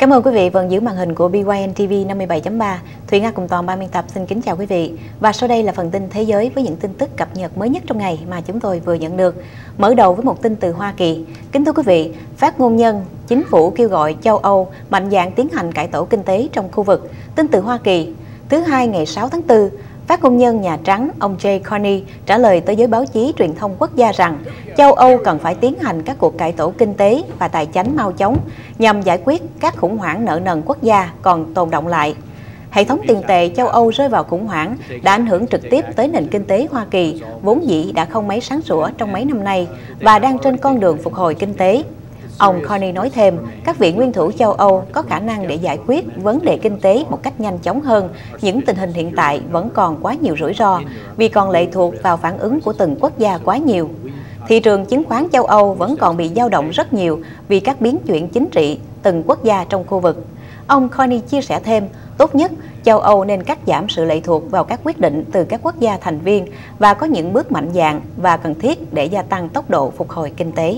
Cảm ơn quý vị vẫn giữ màn hình của BYN TV 57.3. Thủy Nga cùng toàn ban biên tập xin kính chào quý vị. Và sau đây là phần tin thế giới với những tin tức cập nhật mới nhất trong ngày mà chúng tôi vừa nhận được. Mở đầu với một tin từ Hoa Kỳ. Kính thưa quý vị, phát ngôn nhân chính phủ kêu gọi châu Âu mạnh dạn tiến hành cải tổ kinh tế trong khu vực. Tin từ Hoa Kỳ. Thứ Hai ngày 6 tháng 4, phát ngôn nhân Nhà Trắng ông Jay Carney trả lời tới giới báo chí truyền thông quốc gia rằng châu Âu cần phải tiến hành các cuộc cải tổ kinh tế và tài chánh mau chóng nhằm giải quyết các khủng hoảng nợ nần quốc gia còn tồn đọng lại. Hệ thống tiền tệ châu Âu rơi vào khủng hoảng đã ảnh hưởng trực tiếp tới nền kinh tế Hoa Kỳ, vốn dĩ đã không mấy sáng sủa trong mấy năm nay và đang trên con đường phục hồi kinh tế. Ông Carney nói thêm, các vị nguyên thủ châu Âu có khả năng để giải quyết vấn đề kinh tế một cách nhanh chóng hơn, những tình hình hiện tại vẫn còn quá nhiều rủi ro, vì còn lệ thuộc vào phản ứng của từng quốc gia quá nhiều. Thị trường chứng khoán châu Âu vẫn còn bị dao động rất nhiều vì các biến chuyển chính trị từng quốc gia trong khu vực. Ông Carney chia sẻ thêm, tốt nhất châu Âu nên cắt giảm sự lệ thuộc vào các quyết định từ các quốc gia thành viên và có những bước mạnh dạn và cần thiết để gia tăng tốc độ phục hồi kinh tế.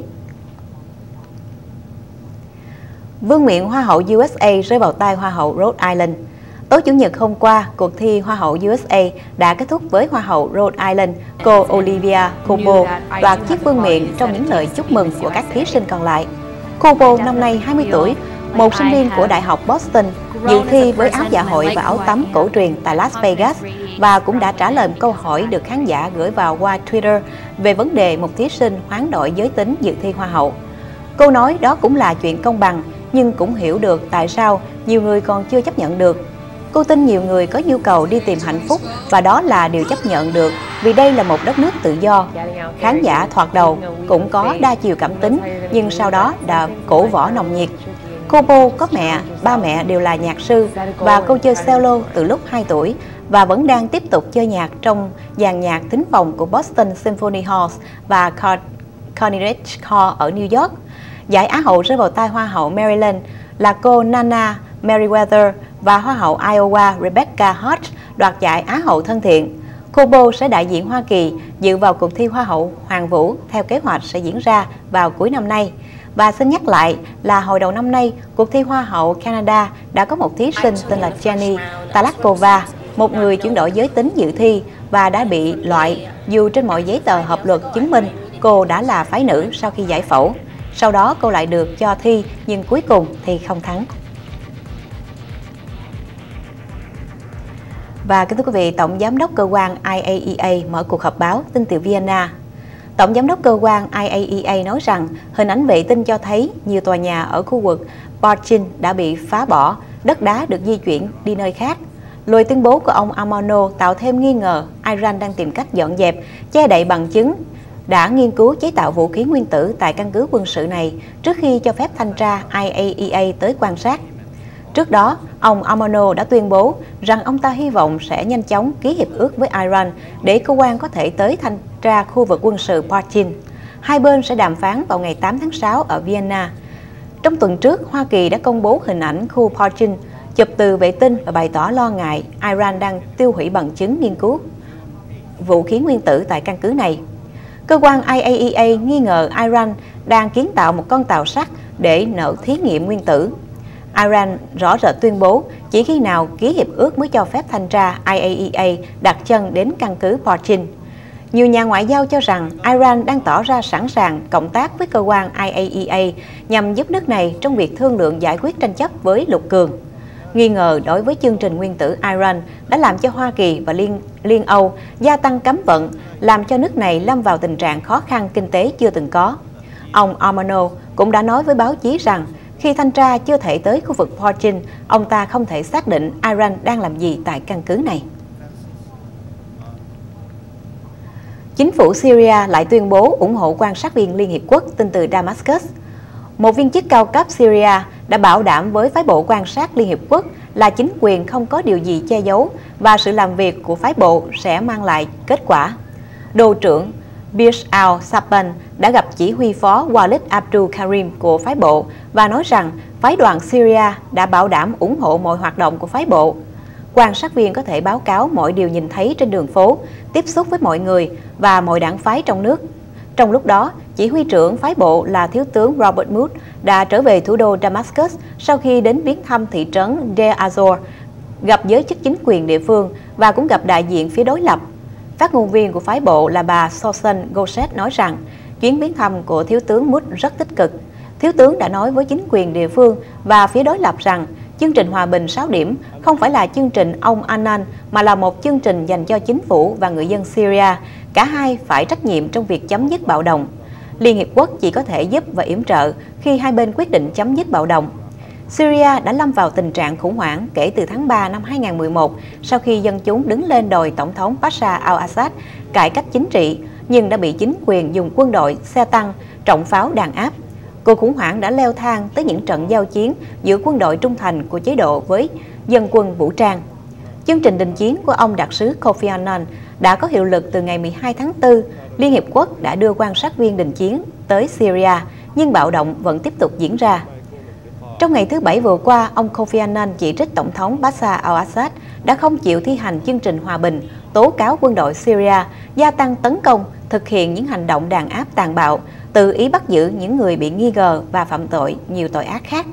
Vương miện Hoa hậu USA rơi vào tay Hoa hậu Rhode Island. Tối Chủ nhật hôm qua, cuộc thi Hoa hậu USA đã kết thúc với Hoa hậu Rhode Island cô Olivia Cobo đoạt chiếc vương miện trong những lời chúc mừng của các thí sinh còn lại. Cobo năm nay 20 tuổi, một sinh viên của Đại học Boston, dự thi với áo dạ hội và áo tắm cổ truyền tại Las Vegas và cũng đã trả lời một câu hỏi được khán giả gửi vào qua Twitter về vấn đề một thí sinh hoán đổi giới tính dự thi Hoa hậu. Cô nói đó cũng là chuyện công bằng, nhưng cũng hiểu được tại sao nhiều người còn chưa chấp nhận được. Cô tin nhiều người có nhu cầu đi tìm hạnh phúc và đó là điều chấp nhận được vì đây là một đất nước tự do. Khán giả thoạt đầu cũng có đa chiều cảm tính nhưng sau đó đã cổ võ nồng nhiệt. Cobo có ba mẹ đều là nhạc sư và cô chơi cello từ lúc 2 tuổi và vẫn đang tiếp tục chơi nhạc trong dàn nhạc thính phòng của Boston Symphony Hall và Carnegie Hall ở New York. Giải Á hậu rơi vào tay Hoa hậu Maryland là cô Nana Meriwether và Hoa hậu Iowa Rebecca Hart đoạt giải Á hậu thân thiện. Cobo sẽ đại diện Hoa Kỳ dự vào cuộc thi Hoa hậu Hoàn vũ theo kế hoạch sẽ diễn ra vào cuối năm nay. Và xin nhắc lại là hồi đầu năm nay, cuộc thi Hoa hậu Canada đã có một thí sinh tên là Jenny Talakova, một người chuyển đổi giới tính dự thi và đã bị loại dù trên mọi giấy tờ hợp luật chứng minh cô đã là phái nữ sau khi giải phẫu. Sau đó cô lại được cho thi nhưng cuối cùng thì không thắng. Và kính thưa quý vị, Tổng Giám đốc Cơ quan IAEA mở cuộc họp báo tin từ Vienna. Tổng Giám đốc Cơ quan IAEA nói rằng hình ảnh vệ tinh cho thấy nhiều tòa nhà ở khu vực Porchin đã bị phá bỏ, đất đá được di chuyển đi nơi khác. Lời tuyên bố của ông Amano tạo thêm nghi ngờ Iran đang tìm cách dọn dẹp, che đậy bằng chứng đã nghiên cứu chế tạo vũ khí nguyên tử tại căn cứ quân sự này trước khi cho phép thanh tra IAEA tới quan sát. Trước đó, ông Amano đã tuyên bố rằng ông ta hy vọng sẽ nhanh chóng ký hiệp ước với Iran để cơ quan có thể tới thanh tra khu vực quân sự Porchin. Hai bên sẽ đàm phán vào ngày 8 tháng 6 ở Vienna. Trong tuần trước, Hoa Kỳ đã công bố hình ảnh khu Porchin, chụp từ vệ tinh và bày tỏ lo ngại Iran đang tiêu hủy bằng chứng nghiên cứu vũ khí nguyên tử tại căn cứ này. Cơ quan IAEA nghi ngờ Iran đang kiến tạo một con tàu sắt để nợ thí nghiệm nguyên tử. Iran rõ rệt tuyên bố chỉ khi nào ký hiệp ước mới cho phép thanh tra IAEA đặt chân đến căn cứ Porchin. Nhiều nhà ngoại giao cho rằng Iran đang tỏ ra sẵn sàng cộng tác với cơ quan IAEA nhằm giúp nước này trong việc thương lượng giải quyết tranh chấp với lục cường. Nghi ngờ đối với chương trình nguyên tử Iran đã làm cho Hoa Kỳ và Liên Âu gia tăng cấm vận, làm cho nước này lâm vào tình trạng khó khăn kinh tế chưa từng có. Ông Amano cũng đã nói với báo chí rằng khi thanh tra chưa thể tới khu vực Porchin, ông ta không thể xác định Iran đang làm gì tại căn cứ này. Chính phủ Syria lại tuyên bố ủng hộ quan sát viên Liên Hiệp Quốc tin từ Damascus. Một viên chức cao cấp Syria đã bảo đảm với phái bộ quan sát Liên Hiệp Quốc là chính quyền không có điều gì che giấu và sự làm việc của phái bộ sẽ mang lại kết quả. Đô trưởng Bashar al-Assad đã gặp chỉ huy phó Walid Abdul Karim của phái bộ và nói rằng phái đoàn Syria đã bảo đảm ủng hộ mọi hoạt động của phái bộ. Quan sát viên có thể báo cáo mọi điều nhìn thấy trên đường phố, tiếp xúc với mọi người và mọi đảng phái trong nước. Trong lúc đó, chỉ huy trưởng phái bộ là Thiếu tướng Robert Mood đã trở về thủ đô Damascus sau khi đến viếng thăm thị trấn Deir Azor, gặp giới chức chính quyền địa phương và cũng gặp đại diện phía đối lập. Phát ngôn viên của phái bộ là bà Susan Goset nói rằng chuyến viếng thăm của Thiếu tướng Mood rất tích cực. Thiếu tướng đã nói với chính quyền địa phương và phía đối lập rằng chương trình hòa bình 6 điểm không phải là chương trình ông Annan mà là một chương trình dành cho chính phủ và người dân Syria. Cả hai phải trách nhiệm trong việc chấm dứt bạo động. Liên Hiệp Quốc chỉ có thể giúp và yểm trợ khi hai bên quyết định chấm dứt bạo động. Syria đã lâm vào tình trạng khủng hoảng kể từ tháng 3 năm 2011 sau khi dân chúng đứng lên đòi Tổng thống Bashar al-Assad cải cách chính trị, nhưng đã bị chính quyền dùng quân đội, xe tăng, trọng pháo đàn áp. Cuộc khủng hoảng đã leo thang tới những trận giao chiến giữa quân đội trung thành của chế độ với dân quân vũ trang. Chương trình đình chiến của ông đặc sứ Kofi Annan đã có hiệu lực từ ngày 12 tháng 4. Liên Hiệp Quốc đã đưa quan sát viên đình chiến tới Syria, nhưng bạo động vẫn tiếp tục diễn ra. Trong ngày thứ Bảy vừa qua, ông Kofi Annan chỉ trích Tổng thống Bashar al-Assad đã không chịu thi hành chương trình hòa bình, tố cáo quân đội Syria gia tăng tấn công, thực hiện những hành động đàn áp tàn bạo, tự ý bắt giữ những người bị nghi ngờ và phạm tội nhiều tội ác khác.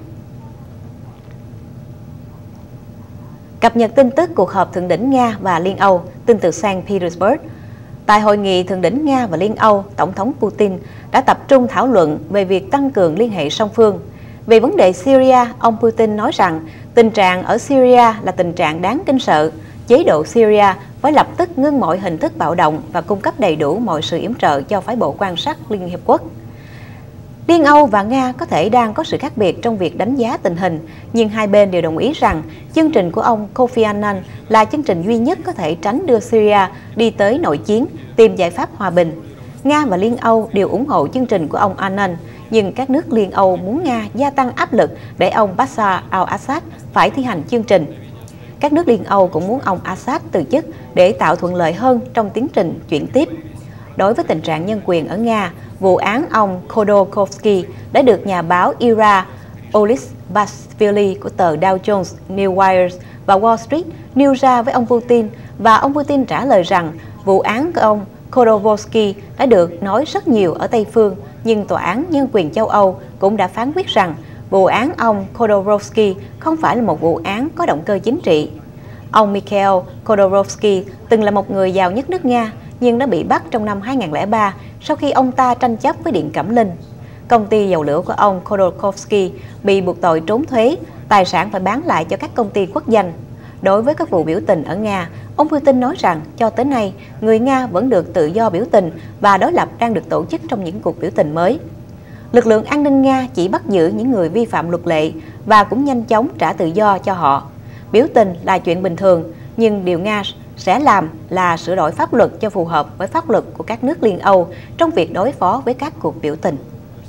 Cập nhật tin tức cuộc họp thượng đỉnh Nga và Liên Âu, tin từ Saint Petersburg. Tại hội nghị thượng đỉnh Nga và Liên Âu, Tổng thống Putin đã tập trung thảo luận về việc tăng cường liên hệ song phương. Về vấn đề Syria, ông Putin nói rằng tình trạng ở Syria là tình trạng đáng kinh sợ. Chế độ Syria phải lập tức ngưng mọi hình thức bạo động và cung cấp đầy đủ mọi sự yểm trợ cho phái bộ quan sát Liên Hiệp Quốc. Liên Âu và Nga có thể đang có sự khác biệt trong việc đánh giá tình hình, nhưng hai bên đều đồng ý rằng chương trình của ông Kofi Annan là chương trình duy nhất có thể tránh đưa Syria đi tới nội chiến, tìm giải pháp hòa bình. Nga và Liên Âu đều ủng hộ chương trình của ông Annan, nhưng các nước Liên Âu muốn Nga gia tăng áp lực để ông Bashar al-Assad phải thi hành chương trình. Các nước Liên Âu cũng muốn ông Assad từ chức để tạo thuận lợi hơn trong tiến trình chuyển tiếp. Đối với tình trạng nhân quyền ở Nga, vụ án ông Khodorkovsky đã được nhà báo Ira Olisbashvili của tờ Dow Jones, New Wires và Wall Street nêu ra với ông Putin, và ông Putin trả lời rằng vụ án của ông Khodorkovsky đã được nói rất nhiều ở Tây Phương, nhưng Tòa án Nhân quyền châu Âu cũng đã phán quyết rằng vụ án ông Khodorkovsky không phải là một vụ án có động cơ chính trị. Ông Mikhail Khodorkovsky từng là một người giàu nhất nước Nga, nhưng đã bị bắt trong năm 2003 sau khi ông ta tranh chấp với Điện Cẩm Linh. Công ty dầu lửa của ông Khodorkovsky bị buộc tội trốn thuế, tài sản phải bán lại cho các công ty quốc doanh. Đối với các vụ biểu tình ở Nga, ông Putin nói rằng cho tới nay, người Nga vẫn được tự do biểu tình và đối lập đang được tổ chức trong những cuộc biểu tình mới. Lực lượng an ninh Nga chỉ bắt giữ những người vi phạm luật lệ và cũng nhanh chóng trả tự do cho họ. Biểu tình là chuyện bình thường, nhưng điều Nga sẽ làm là sửa đổi pháp luật cho phù hợp với pháp luật của các nước Liên Âu trong việc đối phó với các cuộc biểu tình.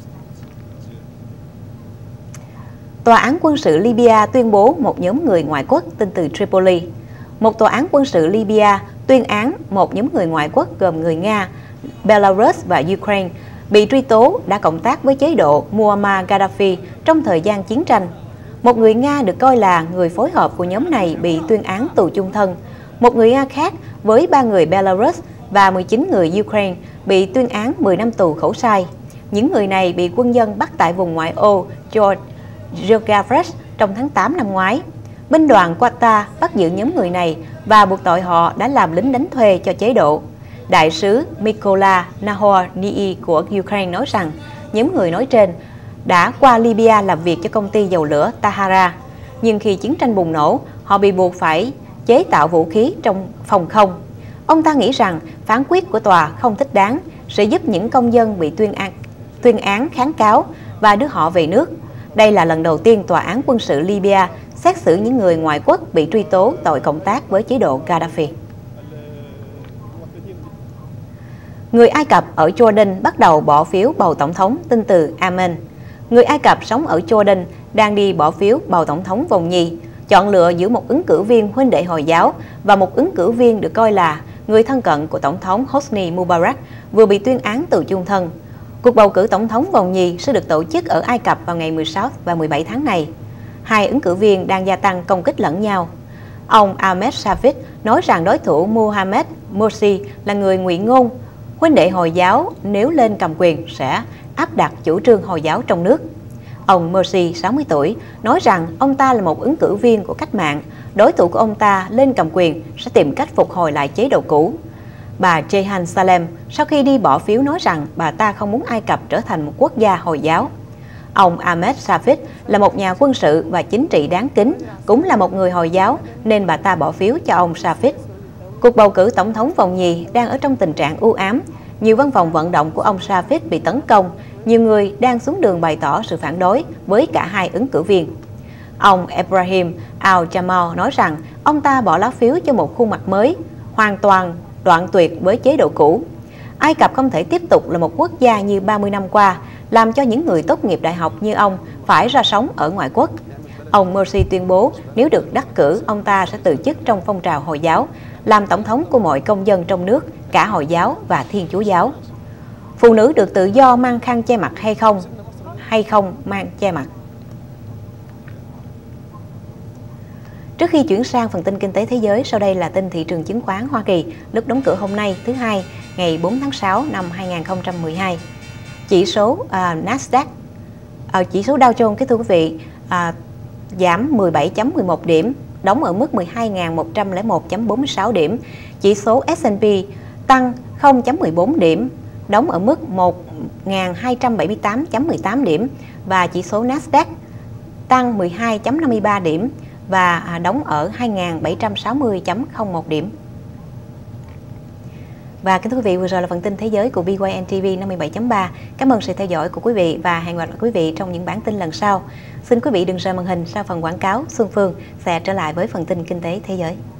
Tòa án quân sự Libya tuyên bố một nhóm người ngoại quốc tin từ Tripoli. Một tòa án quân sự Libya tuyên án một nhóm người ngoại quốc gồm người Nga, Belarus và Ukraine bị truy tố đã cộng tác với chế độ Muammar Gaddafi trong thời gian chiến tranh. Một người Nga được coi là người phối hợp của nhóm này bị tuyên án tù chung thân. Một người Nga khác với 3 người Belarus và 19 người Ukraine bị tuyên án 10 năm tù khẩu sai. Những người này bị quân dân bắt tại vùng ngoại ô Georgavets trong tháng 8 năm ngoái. Binh đoàn Qatar bắt giữ nhóm người này và buộc tội họ đã làm lính đánh thuê cho chế độ. Đại sứ Mykola Nahorny của Ukraine nói rằng nhóm người nói trên đã qua Libya làm việc cho công ty dầu lửa Tahara. Nhưng khi chiến tranh bùng nổ, họ bị buộc phải chế tạo vũ khí trong phòng không. Ông ta nghĩ rằng phán quyết của tòa không thích đáng, sẽ giúp những công dân bị tuyên án kháng cáo và đưa họ về nước. Đây là lần đầu tiên tòa án quân sự Libya xét xử những người ngoại quốc bị truy tố tội cộng tác với chế độ Gaddafi. Người Ai Cập ở Jordan bắt đầu bỏ phiếu bầu tổng thống tin từ Amen. Người Ai Cập sống ở Jordan đang đi bỏ phiếu bầu tổng thống vòng nhì, chọn lựa giữa một ứng cử viên huynh đệ Hồi giáo và một ứng cử viên được coi là người thân cận của Tổng thống Hosni Mubarak vừa bị tuyên án tù chung thân. Cuộc bầu cử tổng thống vòng nhì sẽ được tổ chức ở Ai Cập vào ngày 16 và 17 tháng này. Hai ứng cử viên đang gia tăng công kích lẫn nhau. Ông Ahmed Shafik nói rằng đối thủ Mohamed Morsi là người ngụy ngôn, huynh đệ Hồi giáo nếu lên cầm quyền sẽ áp đặt chủ trương Hồi giáo trong nước. Ông Morsi, 60 tuổi, nói rằng ông ta là một ứng cử viên của cách mạng, đối thủ của ông ta lên cầm quyền sẽ tìm cách phục hồi lại chế độ cũ. Bà Jehan Salem sau khi đi bỏ phiếu nói rằng bà ta không muốn Ai Cập trở thành một quốc gia Hồi giáo. Ông Ahmed Shafik là một nhà quân sự và chính trị đáng kính, cũng là một người Hồi giáo nên bà ta bỏ phiếu cho ông Shafik. Cuộc bầu cử tổng thống vòng nhì đang ở trong tình trạng u ám. Nhiều văn phòng vận động của ông Shafik bị tấn công. Nhiều người đang xuống đường bày tỏ sự phản đối với cả hai ứng cử viên. Ông Ibrahim Al-Jamal nói rằng ông ta bỏ lá phiếu cho một khuôn mặt mới, hoàn toàn đoạn tuyệt với chế độ cũ. Ai Cập không thể tiếp tục là một quốc gia như 30 năm qua, làm cho những người tốt nghiệp đại học như ông phải ra sống ở ngoại quốc. Ông Morsi tuyên bố nếu được đắc cử, ông ta sẽ từ chức trong phong trào Hồi giáo, làm tổng thống của mọi công dân trong nước, cả Hồi giáo và Thiên Chúa giáo. Phụ nữ được tự do mang khăn che mặt hay không mang che mặt. Trước khi chuyển sang phần tin kinh tế thế giới, sau đây là tin thị trường chứng khoán Hoa Kỳ lúc đóng cửa hôm nay thứ Hai, ngày 4 tháng 6 năm 2012. Chỉ số Nasdaq, chỉ số Dow Jones, thưa quý vị, giảm 17.11 điểm, đóng ở mức 12.101.46 điểm. Chỉ số S&P tăng 0.14 điểm, đóng ở mức 1.278.18 điểm. Và chỉ số Nasdaq tăng 12.53 điểm và đóng ở 2.760.01 điểm. Và kính thưa quý vị, vừa rồi là phần tin thế giới của BYN TV 57.3. Cảm ơn sự theo dõi của quý vị và hẹn gặp lại quý vị trong những bản tin lần sau. Xin quý vị đừng rời màn hình, sau phần quảng cáo, Xuân Phương sẽ trở lại với phần tin kinh tế thế giới.